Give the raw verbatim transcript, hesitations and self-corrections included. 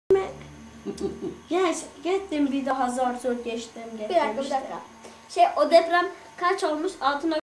Yani gittim bir daha zor zor geçtim. Bir dakika bir dakika. Şey o deprem kaç olmuş? altı